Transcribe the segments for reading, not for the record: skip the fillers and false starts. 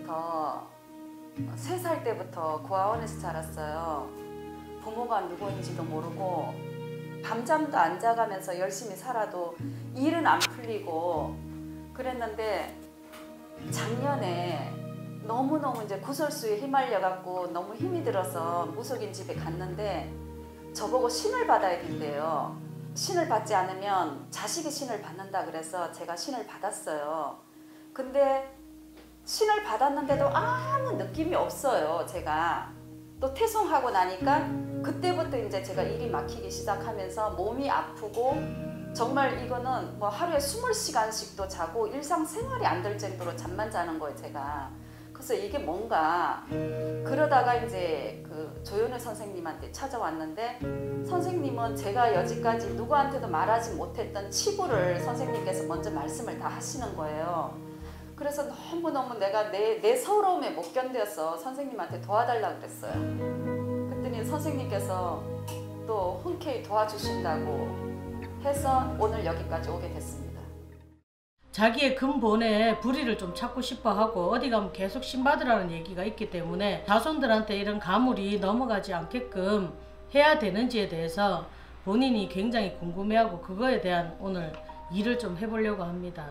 때부터 3살 때부터 고아원에서 자랐어요. 부모가 누구인지도 모르고 밤잠도 안 자가면서 열심히 살아도 일은 안 풀리고 그랬는데 작년에 너무너무 이제 구설수에 휘말려 갖고 너무 힘이 들어서 무속인 집에 갔는데 저보고 신을 받아야 된대요. 신을 받지 않으면 자식이 신을 받는다 그래서 제가 신을 받았어요. 근데 신을 받았는데도 아무 느낌이 없어요. 제가 또 퇴송하고 나니까 그때부터 이제 제가 일이 막히기 시작하면서 몸이 아프고 정말 이거는 뭐 하루에 20시간씩도 자고 일상생활이 안 될 정도로 잠만 자는 거예요, 제가. 그래서 이게 뭔가 그러다가 이제 그 조현우 선생님한테 찾아왔는데 선생님은 제가 여지까지 누구한테도 말하지 못했던 치부를 선생님께서 먼저 말씀을 다 하시는 거예요. 그래서 너무너무 내가 내 서러움에 못 견뎌서 선생님한테 도와달라고 그랬어요. 그랬더니 선생님께서 또 흔쾌히 도와주신다고 해서 오늘 여기까지 오게 됐습니다. 자기의 근본에 불의를 좀 찾고 싶어 하고 어디 가면 계속 신받으라는 얘기가 있기 때문에 자손들한테 이런 가물이 넘어가지 않게끔 해야 되는지에 대해서 본인이 굉장히 궁금해하고 그거에 대한 오늘 일을 좀 해보려고 합니다.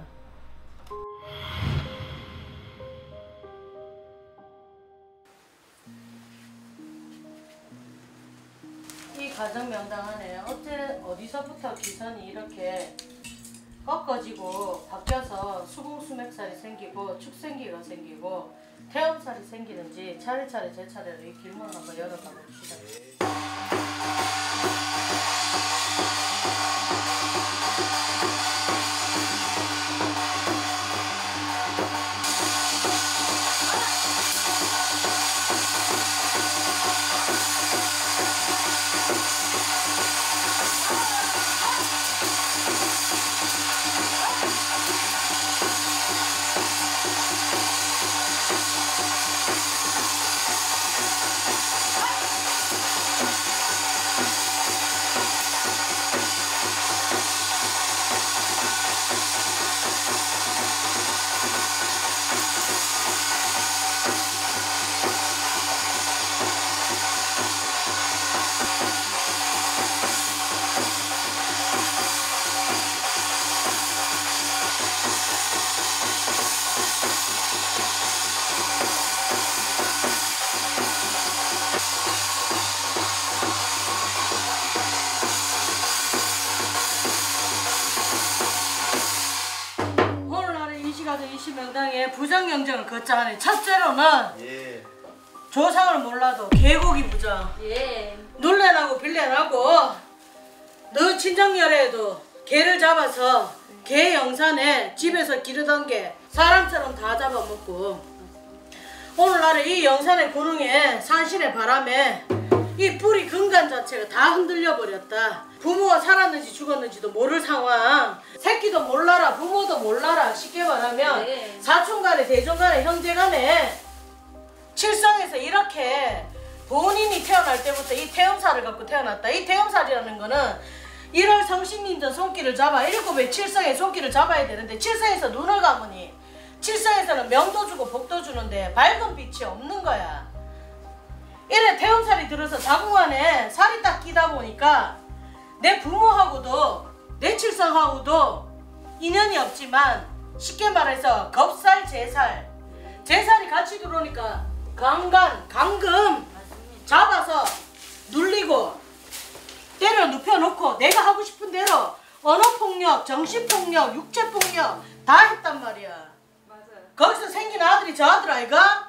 이 가정명당 안에 어디서부터 기선이 이렇게 꺾어지고 바뀌어서 수궁수맥살이 생기고 축생기가 생기고 태음살이 생기는지 차례차례 제 차례로 이 길목을 한번 열어봐 봅시다. 명당의 부정경쟁을 걷자 하니 첫째로는 조상을 몰라도 개고기 부정 놀래나고 빌려나고 너 친정열에도 개를 잡아서 개 영산에 집에서 기르던 게 사람처럼 다 잡아먹고 오늘날에 이 영산의 구릉에 산신의 바람에 이 뿌리 근간 자체가 다 흔들려 버렸다. 부모가 살았는지 죽었는지도 모를 상황. 새끼도 몰라라 부모도 몰라라. 쉽게 말하면 사촌간에 대종간에 형제간에 칠성에서 이렇게 본인이 태어날 때부터 이 태음살을 갖고 태어났다. 이 태음살이라는 거는 1월 성신인전 손길을 잡아 7의 칠성의 손길을 잡아야 되는데 칠성에서 눈을 감으니 칠성에서는 명도 주고 복도 주는데 밝은 빛이 없는 거야. 이래 태음살이 들어서 자궁 안에 살이 딱 끼다 보니까 내 부모하고도 내 칠성하고도 인연이 없지만 쉽게 말해서 겁살 제살이 같이 들어오니까 강금 잡아서 눌리고 때려 눕혀놓고 내가 하고 싶은 대로 언어폭력, 정신폭력, 육체폭력 다 했단 말이야. 맞아요. 거기서 생긴 아들이 저 아들 아이가?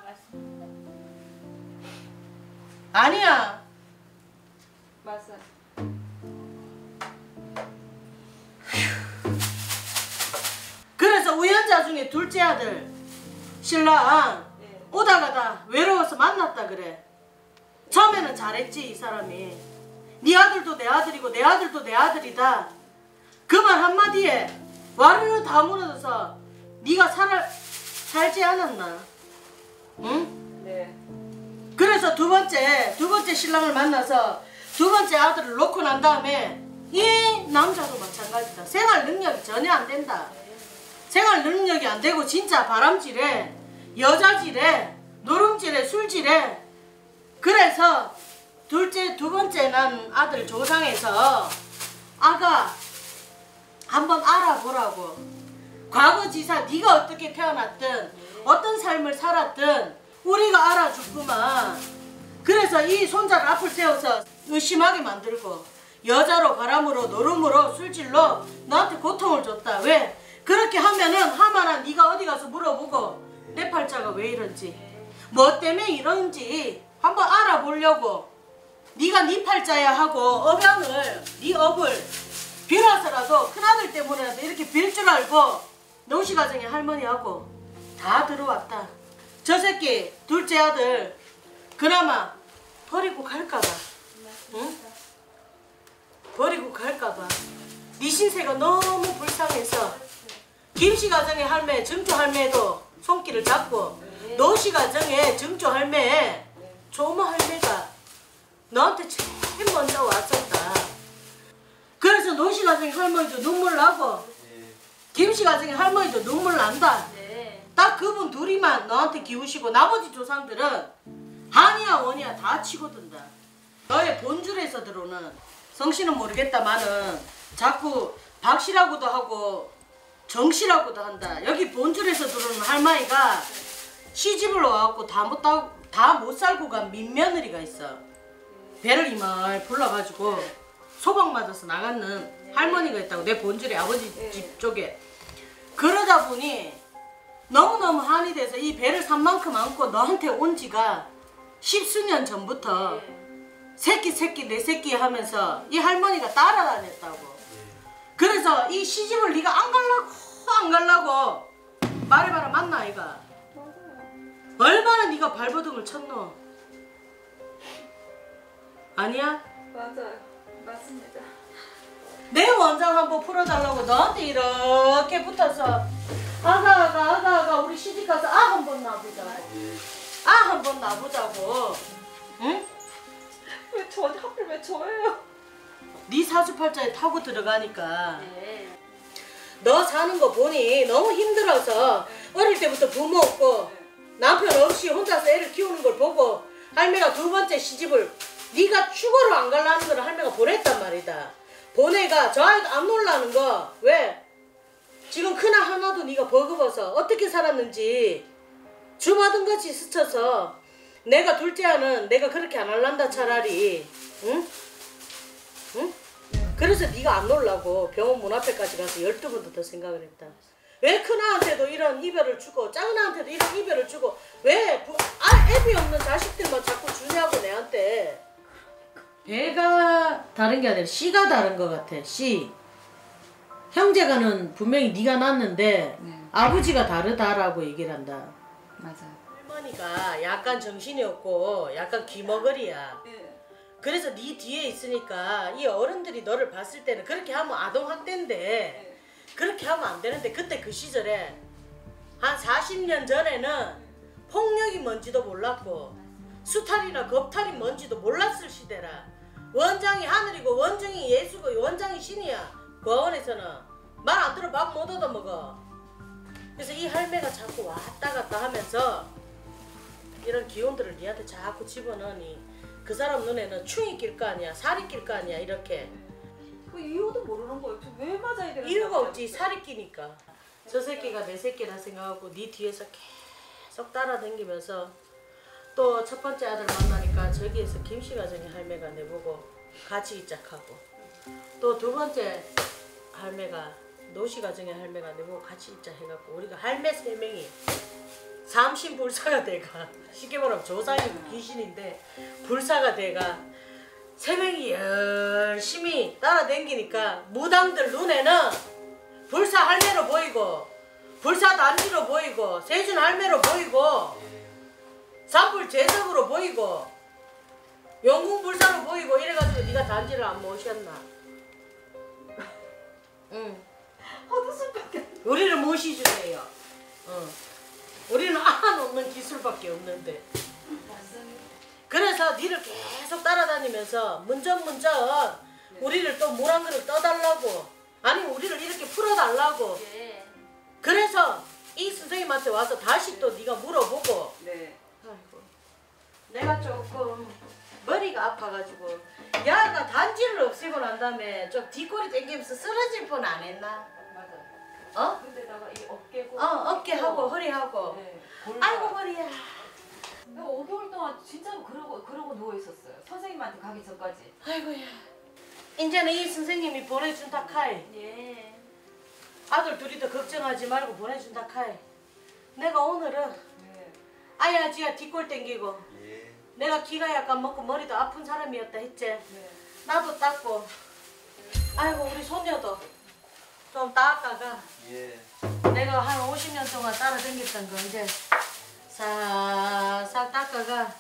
아니야. 맞아. 그래서 우연자 중에 둘째 아들 신랑 오다가다 외로워서 만났다 그래. 처음에는 잘했지 이 사람이. 네 아들도 내 아들이고 내 아들도 내 아들이다. 그 말 한마디에 와르르 다 무너져서 네가 살지 않았나? 응? 네. 그래서 두 번째 신랑을 만나서 두 번째 아들을 놓고 난 다음에 이 남자도 마찬가지다. 생활 능력이 전혀 안 된다. 생활 능력이 안 되고 진짜 바람질에 여자지래, 누룽지래, 술지래. 그래서 두 번째 난 아들 조상에서 아가 한번 알아보라고. 과거지사 네가 어떻게 태어났든 어떤 삶을 살았든 우리가 알아줬구만. 그래서 이 손자를 앞을 세워서 의심하게 만들고 여자로 바람으로 노름으로 술질로 너한테 고통을 줬다. 왜? 그렇게 하면은 하마나 네가 어디 가서 물어보고 내 팔자가 왜 이런지 뭐 때문에 이런지 한번 알아보려고 네가 네 팔자야 하고 업양을 네 업을 빌어서라도 큰아들 때문에라도 이렇게 빌 줄 알고 노시가정의 할머니하고 다 들어왔다. 저 새끼 둘째 아들 그나마 버리고 갈까봐. 응? 버리고 갈까봐. 네 신세가 너무 불쌍해서 김씨 가정의 할매 증조 할매도 손길을 잡고 노씨 가정의 증조 할매 조모 할매가 너한테 제일 먼저 왔었다. 그래서 노씨 가정의 할머니도 눈물 나고 김씨 가정의 할머니도 눈물 난다. 딱 그분 둘이만 너한테 기우시고 나머지 조상들은 한이야 원이야 다 치고 든다. 너의 본줄에서 들어오는 성씨는 모르겠다마는 자꾸 박씨라고도 하고 정씨라고도 한다. 여기 본줄에서 들어오는 할머니가 시집을 와갖고 다 못 살고 간 민며느리가 있어. 배를 이말 불러가지고 소방 맞아서 나가는 할머니가 있다고. 내 본줄에 아버지 집 쪽에. 그러다 보니 너무너무 한이 돼서 이 배를 산 만큼 안고 너한테 온 지가 10수년 전부터 새끼 내 새끼 하면서 이 할머니가 따라다녔다고. 그래서 이 시집을 네가 안 갈라고 말해봐라. 맞나 아이가? 얼마나 네가 발버둥을 쳤노? 아니야? 맞아요. 맞습니다. 내 원장 한번 풀어달라고 너한테 이렇게 붙어서 아가 우리 시집가서 아 한번 놔보자고. 아 한번 놔보자고. 응? 왜 저한테 하필 왜 저예요? 네 사주팔자에 타고 들어가니까. 너 사는 거 보니 너무 힘들어서 어릴 때부터 부모 없고 남편 없이 혼자서 애를 키우는 걸 보고 할매가 두 번째 시집을 네가 축으로 안 가려는 걸 할매가 보냈단 말이다. 보내가 저 아이도 안 놀라는 거. 왜? 지금 큰아 하나도 네가 버거워서 어떻게 살았는지 주마등 같이 스쳐서 내가 둘째아는 내가 그렇게 안 할란다 차라리. 응? 응? 그래서 네가 안 놀라고 병원 문 앞에까지 가서 12번도 더 생각을 했다. 왜 큰아한테도 이런 이별을 주고 작은아한테도 이런 이별을 주고 왜 애비 없는 자식들만 자꾸 주냐고 내한테. 배가 다른 게 아니라 씨가 다른 것 같아. 씨. 형제가는 분명히 네가 낳았는데 아버지가 다르다라고 얘기를 한다. 맞아요. 할머니가 약간 정신이 없고 약간 귀머거리야. 그래서 네 뒤에 있으니까 이 어른들이 너를 봤을 때는 그렇게 하면 아동학대인데 그렇게 하면 안 되는데 그때 그 시절에 한 40년 전에는 폭력이 뭔지도 몰랐고 수탈이나 겁탈이 뭔지도 몰랐을 시대라. 원장이 하늘이고 원정이 예수고 원장이 신이야. 고아원에서는 말 안 들어 밥 못 얻어먹어. 그래서 이 할매가 자꾸 왔다 갔다 하면서 이런 기운들을 니한테 자꾸 집어넣으니 그 사람 눈에는 충이 낄 거 아니야, 살이 낄 거 아니야. 이렇게 그 이유도 모르는 거예요. 왜 맞아야 되는 이유가 없지. 살이 끼니까. 저 새끼가 내 새끼라 생각하고 네 뒤에서 계속 따라다니면서 또 첫 번째 아들 만나니까 저기에서 김씨 가정의 할매가 내보고 같이 입작하고 또 두 번째 할매가 노씨 가정의 할매가 내보고 같이 입작해갖고 우리가 할매 3명이 삼신불사가 돼가 쉽게 말하면 조상이고 귀신인데 불사가 돼가 3명이 열심히 따라다니니까 무당들 눈에는 불사 할매로 보이고 불사 단지로 보이고 세준 할매로 보이고 산불 제석으로 보이고 영궁불사로 보이고 이래가지고 네가 단지를 안 모셨나? 응. 헛웃음밖에. 우리를 모시주세요. 우리는 안 없는 기술밖에 없는데. 그래서 니를 계속 따라다니면서 문전문전 우리를 또 물 한 그릇 떠달라고 아니 우리를 이렇게 풀어달라고. 그래서 이 선생님한테 와서 다시 또 네가 물어보고. 네. 아이고, 내가 조금 머리가 아파가지고 야가 단지를 없애고 난 다음에 좀 뒷골이 땡기면서 쓰러질 뻔 안 했나? 맞아요. 어? 근데다가 이 어깨고. 어깨하고 허리하고. 네. 아이고 머리야. 5개월 동안 진짜로 그러고 누워 있었어요. 선생님한테 가기 전까지. 아이고야. 이제는 이 선생님이 보내준다 카이. 예. 아들 둘이도 걱정하지 말고 보내준다 카이. 내가 오늘은 네. 아야지야 뒷골 땡기고 예. 내가 기가 약간 먹고 머리도 아픈 사람이었다 했지. 네. 나도 닦고 아이고 우리 손녀도 좀 닦아가. 예. 내가 한 50년 동안 따라다녔던 거 이제 싹싹 닦아가.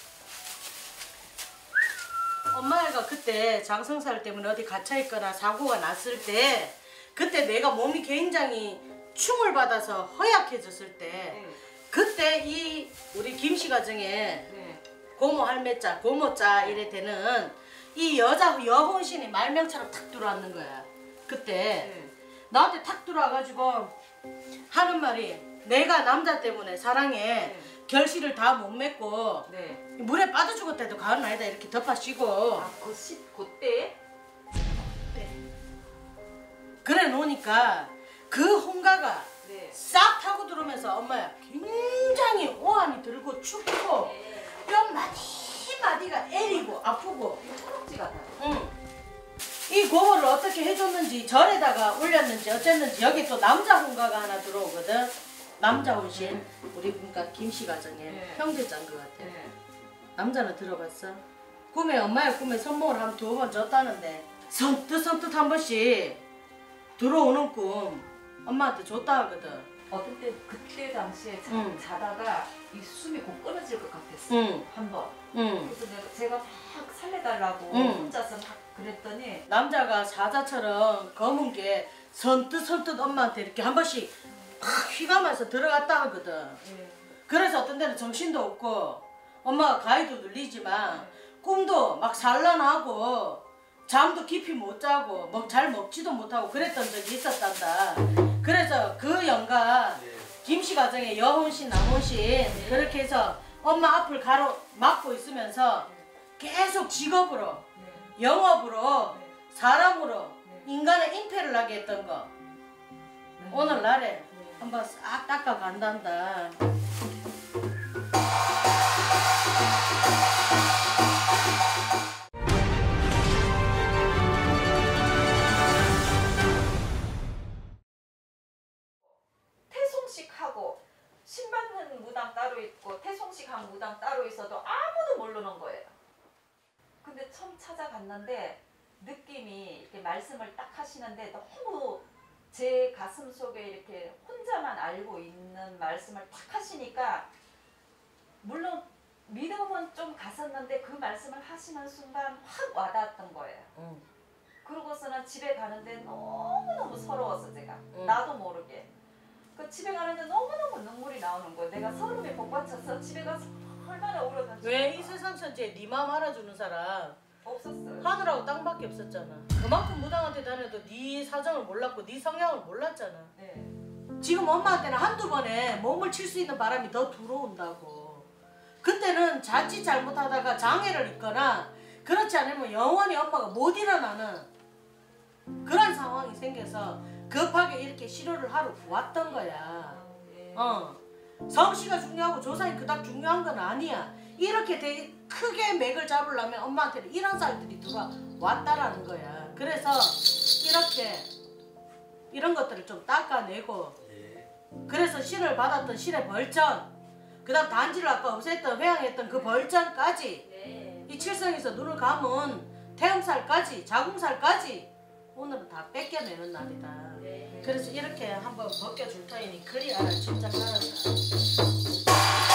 엄마가 그때 장성살 때문에 어디 갇혀있거나 사고가 났을 때 그때 내가 몸이 굉장히 충을 받아서 허약해졌을 때 네. 그때 이 우리 김씨 가정에 네. 고모 할매자 고모자 이래 되는 이 여혼신이 말명처럼 탁 들어왔는 거야. 그때 네. 나한테 탁 들어와가지고 하는 말이 내가 남자 때문에 사랑에 네. 결실을 다 못 맺고 네. 물에 빠져 죽었다 해도 가을은 아니다 이렇게 덮어씌고 그때? 그래 놓으니까 그 홍가가 네. 싹 타고 들어오면서 엄마야 굉장히 오한이 들고 춥고 뼈 마디마디가 애리고 아프고 허벅지 같아요. 응. 이 고모를 어떻게 해줬는지 절에다가 올렸는지 어쨌는지 여기 또 남자 홍가가 하나 들어오거든. 남자 혼신 우리 그러니까 김씨 가정에 네. 형제자인 것 같아. 네. 남자는 들어봤어? 꿈에 엄마의 꿈에 선몽을 한 2번 줬다는데 선뜻 한 번씩 들어오는 꿈 엄마한테 줬다 하거든. 어떤 때 그때 당시에 응. 자다가 이 숨이 곧 끊어질 것 같았어요. 응. 한 번. 응. 그래서 제가 막 살려달라고 응. 혼자서 막 그랬더니 남자가 사자처럼 검은 게 선뜻 엄마한테 이렇게 한 번씩 팍 휘감아서 들어갔다 하거든. 네. 그래서 어떤 데는 정신도 없고 엄마가 가위도 눌리지만 꿈도 막 산란하고 잠도 깊이 못 자고 잘 먹지도 못하고 그랬던 적이 있었단다. 그래서 그 영가 김씨 가정의 여혼신 남혼신 그렇게 해서 엄마 앞을 막고 있으면서 계속 직업으로 영업으로 사람으로 인간의 잉태를 하게 했던 거 오늘날에 한번 싹 닦아 간단다. 태송식하고 신받는 무당 따로 있고 태송식한 무당 따로 있어도 아무도 모르는 거예요. 근데 처음 찾아갔는데 느낌이 이렇게 말씀을 딱 하시는데 너무 제 가슴 속에 이렇게 혼자만 알고 있는 말씀을 딱 하시니까 물론 믿음은 좀 갔었는데 그 말씀을 하시는 순간 확 와닿았던 거예요. 그러고서는 집에 가는데 너무너무 서러웠어 제가. 나도 모르게. 그 집에 가는데 너무너무 눈물이 나오는 거예요. 내가 서름에 복받쳐서 집에 가서 얼마나 울었는지. 왜 이 세상 천지에 네 마음 알아주는 사람 없었어요. 하늘하고 땅밖에 없었잖아. 그만큼 무당한테 다녀도 네 사정을 몰랐고 네 성향을 몰랐잖아. 네. 지금 엄마한테는 한두 번에 몸을 칠 수 있는 바람이 더 들어온다고. 그때는 자칫 잘못하다가 장애를 입거나 그렇지 않으면 영원히 엄마가 못 일어나는 그런 상황이 생겨서 급하게 이렇게 치료를 하러 왔던 거야. 성씨가 중요하고 조상이 그닥 중요한 건 아니야. 이렇게 되게 크게 맥을 잡으려면 엄마한테는 이런 쌀들이 들어왔다라는 거야. 그래서 이렇게 이런 것들을 좀 닦아내고 그래서 신을 받았던 신의 벌전 그 다음 단지를 아까 없앴던 회양했던 그 벌전까지 이 칠성에서 눈을 감은 태음살까지 자궁살까지 오늘은 다 뺏겨내는 날이다. 그래서 이렇게 한번 벗겨줄 터이니 그리 알아 진짜 잘한다.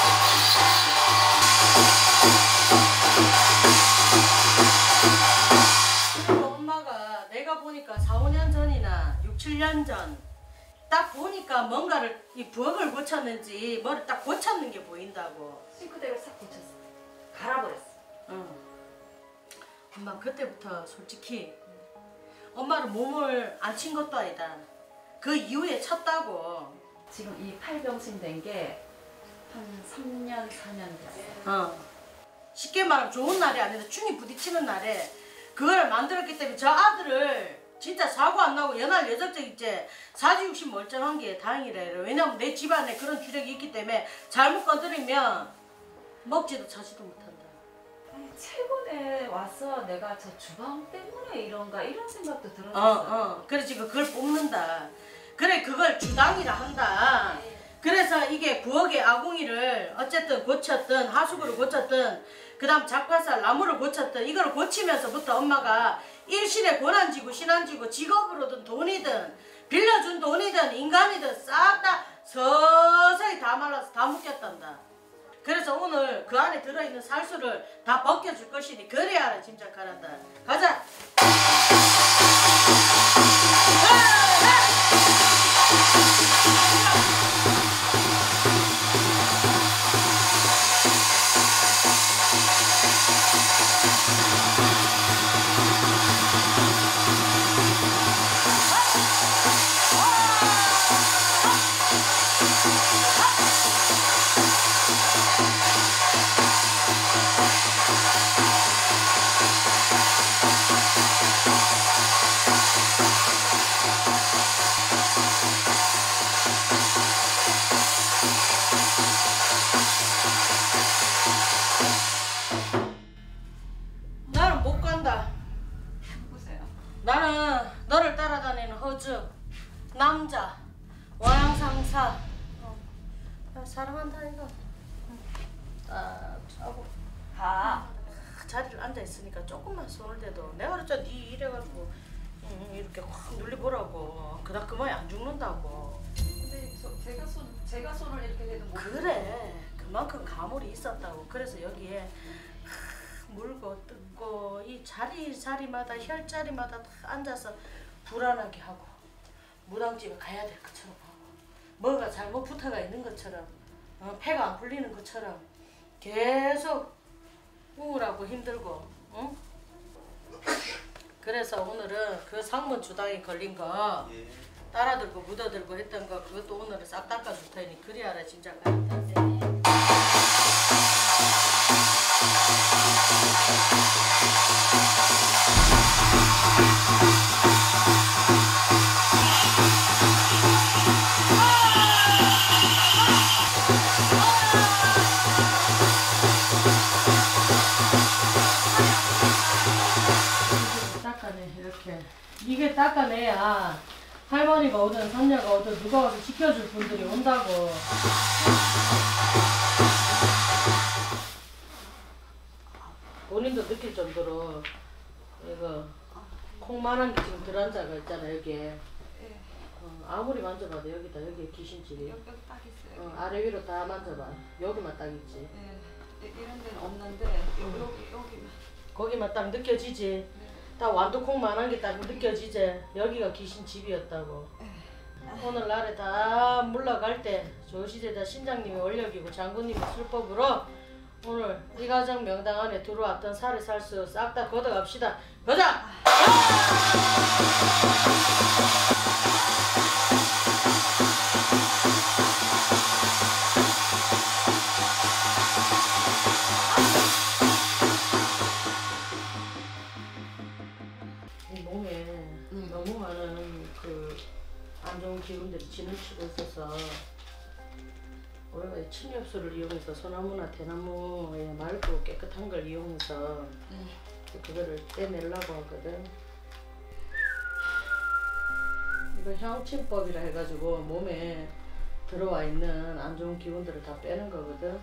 그리고 엄마가 내가 보니까 4, 5년 전이나 6, 7년 전 딱 보니까 뭔가를 이 부엌을 고쳤는지 뭐를 딱 고쳤는 게 보인다고. 싱크대를 싹 고쳤어. 갈아버렸어. 응. 엄마 그때부터 솔직히 엄마는 몸을 안 친 것도 아니다. 그 이후에 쳤다고. 지금 이 팔병신 된 게 한 3년, 4년 됐어요. 쉽게 말하면 좋은 날이 아니라 충이 부딪히는 날에 그걸 만들었기 때문에 저 아들을 진짜 사고 안 나고 연할 여적적 있지 사지육신 멀쩡한 게 다행이래. 왜냐면 내 집안에 그런 주력이 있기 때문에 잘못 건드리면 먹지도 차지도 못한다. 아니, 최근에 와서 내가 저 주방 때문에 이런가 이런 생각도 들었어요. 그래 지금 그걸 뽑는다. 그래 그걸 주당이라 한다. 그래서 이게 부엌의 아궁이를 어쨌든 고쳤든 하수구를 고쳤든 그 다음 작화살 나무를 고쳤든 이걸 고치면서부터 엄마가 일신에 고난지고 신한지고 직업으로든 돈이든 빌려준 돈이든 인간이든 싹 다 서서히 다 말라서 다 묶였단다. 그래서 오늘 그 안에 들어있는 살수를 다 벗겨줄 것이니 그래야 짐작하란다. 가자! 나는 못 간다. 보세요. 나는 너를 따라다니는 허주 남자 와양상사 사랑한다 이거. 하고 자리를 앉아 있으니까 조금만 손을 대도 내가 그랬잖아. 네 이래가지고 이렇게 확 눌리보라고. 그다 그만이 안 죽는다고. 근데 제가 손을 이렇게 대도 못 그래 그만큼 가물이 있었다고. 그래서 여기에 물고 뜯고 이 자리마다 혈자리마다 다 앉아서 불안하게 하고 무당집에 가야 될 것처럼 하고 뭐가 잘못 붙어가 있는 것처럼 폐가 안 풀리는 것처럼 계속 우울하고 힘들고 응? 그래서 오늘은 그 상문 주당에 걸린 거 따라들고 묻어들고 했던 거 그것도 오늘은 싹 닦아줄 테니 그리 알아 진짜 가는데. 닦아내 이렇게. 이게 닦아내야 할머니가 오든 손녀가 오든 누가 와서 지켜줄 분들이 온다고. 본인도 느낄 정도로 이거 콩만한 게 지금 들어앉아가 있잖아 여기에. 아무리 만져봐도 여기다 여기에 귀신집이. 여기 딱 있어요. 아래 위로 다 만져봐. 여기만 딱 있지. 이런 데는 없는데 여기만. 거기만 딱 느껴지지. 딱 완두콩만한 게 딱 느껴지지. 여기가 귀신집이었다고. 오늘 날에 다 물러갈 때 조시대다 신장님이 원력이고 장군님이 술법으로 오늘 이 가정 명당 안에 들어왔던 살을 살수 싹 다 걷어갑시다. 가자! 이 몸에 너무 많은 그 안 좋은 기운들이 진을치고 있어서 우리가 침엽수를 이용해서 소나무나 대나무에 맑고 깨끗한 걸 이용해서 그거를 떼내려고 하거든. 이거 향침법이라 해가지고 몸에 들어와 있는 안 좋은 기운들을 다 빼는 거거든.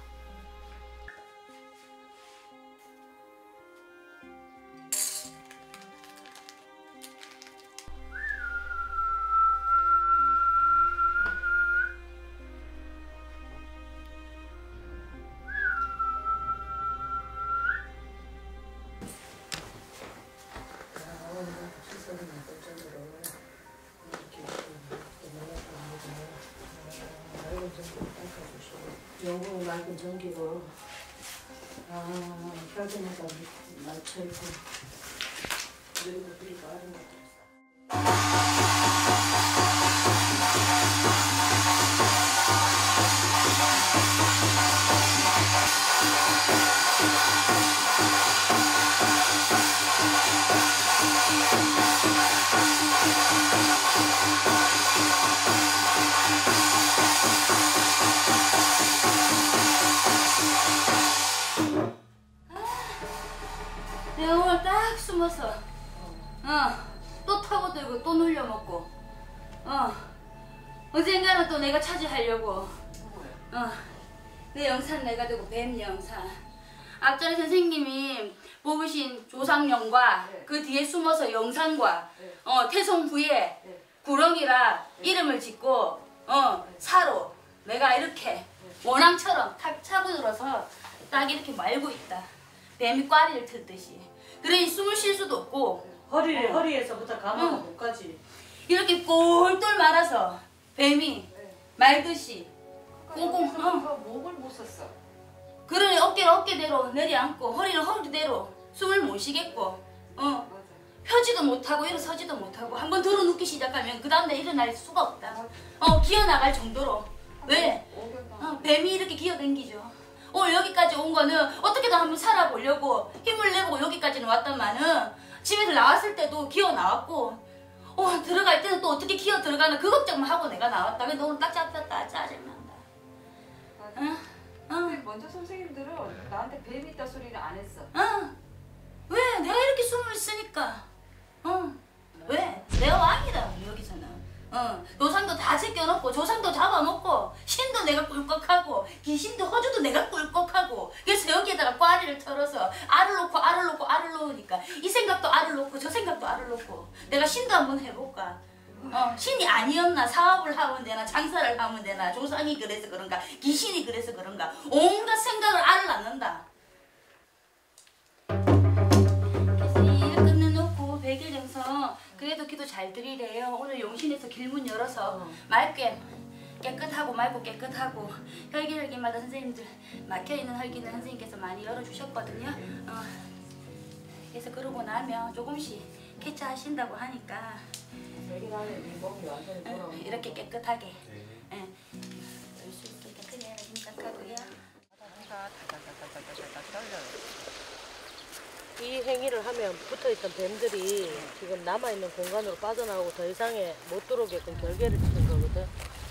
영국 맑은 전기로 혈전에다 맞춰있고 그리고 그리고 아는 것들 숨어서 또 타고들고 또 놀려먹고 언젠가는 또 내가 차지하려고 내 영상 내가지고 뱀 영상 앞전에 선생님이 뽑으신 조상령과 그 뒤에 숨어서 영상과 태송 후에 구렁이라 이름을 짓고 사로 내가 이렇게 원앙처럼 탁 차고 들어서 딱 이렇게 말고 있다. 뱀이 꽈리를 틀듯이. 그러니 숨을 쉴 수도 없고 허리에서부터 감아가 목까지 이렇게 꼴똘 말아서 뱀이 말듯이 꽁꽁 목을 못 썼어. 그러니 어깨를 어깨대로 내려앉고 허리를 허리대로 숨을 못 쉬겠고 펴지도 못하고 일어서지도 못하고 한번 들어 눕기 시작하면 그 다음날 일어날 수가 없다. 기어나갈 정도로. 왜? 뱀이 이렇게 기어댕기죠. 오늘 여기까지 온 거는 어떻게든 한번 살아보려고 힘을 내보고 여기까지는 왔단마는 집에서 나왔을 때도 기어 나왔고 들어갈 때는 또 어떻게 기어 들어가나 그 걱정만 하고 내가 나왔다. 근데 오늘 딱 잡혔다. 짜증난다. 근데 먼저 선생님들은 나한테 뱀 있다 소리를 안 했어. 왜? 내가 이렇게 숨을 쓰니까. 왜? 내가 왕이다 여기서는. 조상도 다 제껴놓고 조상도 잡아먹고 신도 내가 꿀꺽하고 귀신도 허주도 내가 꿀꺽하고 그래서 여기에다가 꽈리를 털어서 알을 놓고 알을 놓고 알을 놓으니까 이 생각도 알을 놓고 저 생각도 알을 놓고 내가 신도 한번 해볼까. 신이 아니었나 사업을 하면 되나 장사를 하면 되나 조상이 그래서 그런가 귀신이 그래서 그런가 온갖 생각을 알을 낳는다. 그래서 일 끝내놓고 100일 정서 그래도 기도 잘 드리래요. 오늘 용신에서 길문 열어서 맑게 깨끗하고 맑고 깨끗하고 혈기혈기마다 선생님들 막혀있는 혈기는 선생님께서 많이 열어주셨거든요. 그래서 그러고 나면 조금씩 개차하신다고 하니까 이렇게 깨끗하게 열 수 있으니까 그래야 힘짝하고요. 이 행위를 하면 붙어있던 뱀들이 지금 남아있는 공간으로 빠져나오고 더 이상에 못 들어오게끔 결계를 치는 거거든.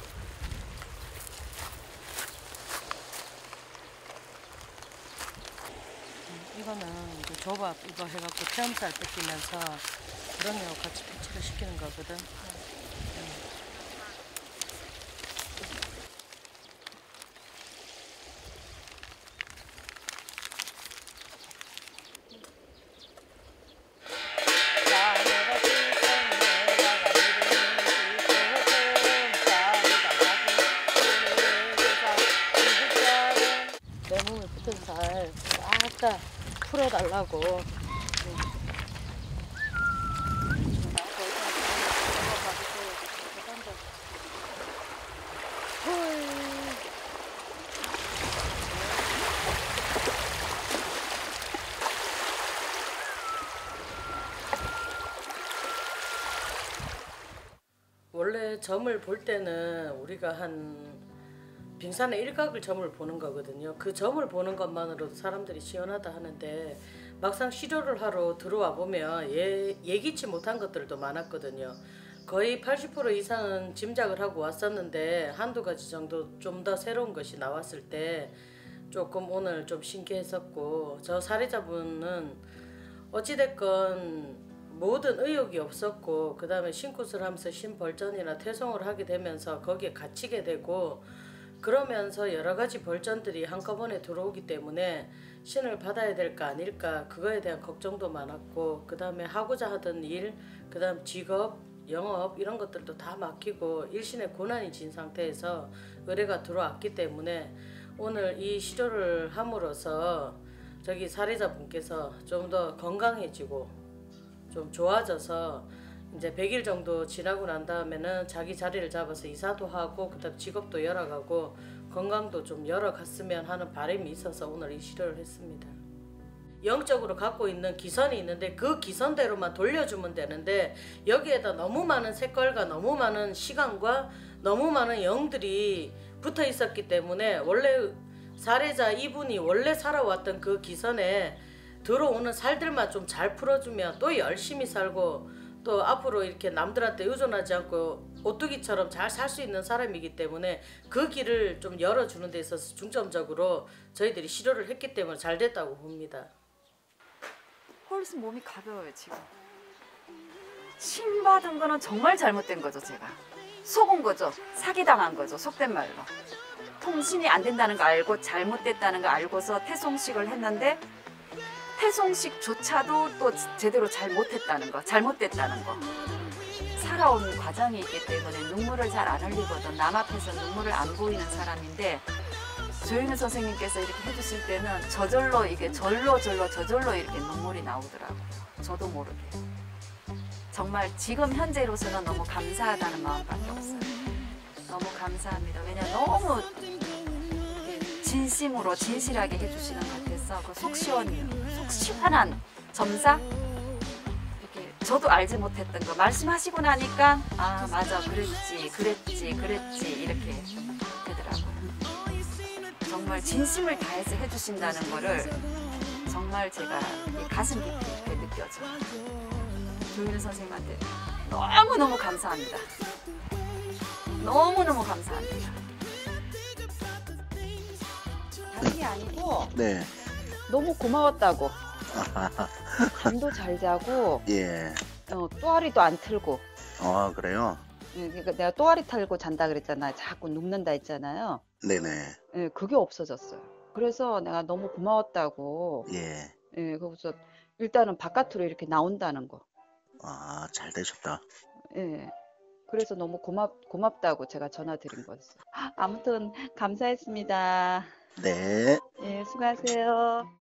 이거는 이제 조밥 이거 해갖고 체험살 뺏기면서 구렁이하고 같이 배치를 시키는 거거든. 내 몸에 붙은 살 싹 다 풀어달라고. 원래 점을 볼 때는 우리가 한 빙산의 일각을 점을 보는 거거든요. 그 점을 보는 것만으로도 사람들이 시원하다 하는데 막상 시료를 하러 들어와 보면 예기치 못한 것들도 많았거든요. 거의 80% 이상은 짐작을 하고 왔었는데 한두 가지 정도 좀 더 새로운 것이 나왔을 때 조금 오늘 좀 신기했었고, 저 사례자분은 어찌됐건 모든 의욕이 없었고 그 다음에 신굿을 하면서 신벌전이나 태송을 하게 되면서 거기에 갇히게 되고 그러면서 여러 가지 벌전들이 한꺼번에 들어오기 때문에 신을 받아야 될까 아닐까 그거에 대한 걱정도 많았고, 그 다음에 하고자 하던 일, 그 다음 직업, 영업 이런 것들도 다 막히고 일신의 고난이 진 상태에서 의뢰가 들어왔기 때문에 오늘 이 시료를 함으로써 저기 사례자분께서 좀 더 건강해지고 좀 좋아져서 이제 100일 정도 지나고 난 다음에는 자기 자리를 잡아서 이사도 하고 그다음 직업도 열어가고 건강도 좀 열어갔으면 하는 바람이 있어서 오늘 이 시료를 했습니다. 영적으로 갖고 있는 기선이 있는데 그 기선대로만 돌려주면 되는데 여기에다 너무 많은 색깔과 너무 많은 시간과 너무 많은 영들이 붙어 있었기 때문에 원래 사례자 이분이 원래 살아왔던 그 기선에 들어오는 살들만 좀 잘 풀어주면 또 열심히 살고 또 앞으로 이렇게 남들한테 의존하지 않고 오뚜기처럼 잘 살 수 있는 사람이기 때문에 그 길을 좀 열어주는 데 있어서 중점적으로 저희들이 시료를 했기 때문에 잘 됐다고 봅니다. 훨씬 몸이 가벼워요 지금. 침 받은 거는 정말 잘못된 거죠 제가. 속은 거죠. 사기당한 거죠 속된 말로. 통신이 안 된다는 거 알고 잘못됐다는 거 알고서 태송식을 했는데 태송식조차도 또 제대로 잘 못했다는 거, 잘못됐다는 거. 살아온 과정이 있기 때문에 눈물을 잘 안 흘리거든. 남 앞에서 눈물을 안 보이는 사람인데 조윤희 선생님께서 이렇게 해주실 때는 저절로 이게 저절로 이렇게 눈물이 나오더라고요. 저도 모르게. 정말 지금 현재로서는 너무 감사하다는 마음밖에 없어요. 너무 감사합니다. 왜냐면 너무 진심으로 진실하게 해주시는 것 같아서 그 속 시원한 점사? 이렇게 저도 알지 못했던 거 말씀하시고 나니까 아 맞아 그랬지 이렇게 되더라고요. 정말 진심을 다해서 해주신다는 거를 정말 제가 이 가슴 깊이 이렇게 느껴져요. 조윤희 선생님한테 너무너무 감사합니다. 너무너무 감사합니다. 다른 게 아니고 네. 너무 고마웠다고. 잠도 잘 자고 예. 또아리도 안 틀고. 아, 그래요? 그러니까 내가 또아리 탈고 잔다 그랬잖아요. 자꾸 눕는다 했잖아요. 네네. 예, 그게 없어졌어요. 그래서 내가 너무 고마웠다고. 예. 예, 그래서 일단은 바깥으로 이렇게 나온다는 거. 아, 잘 되셨다. 예. 그래서 너무 고맙다고 제가 전화 드린 거였어요. 아무튼 감사했습니다. 네. 예, 수고하세요.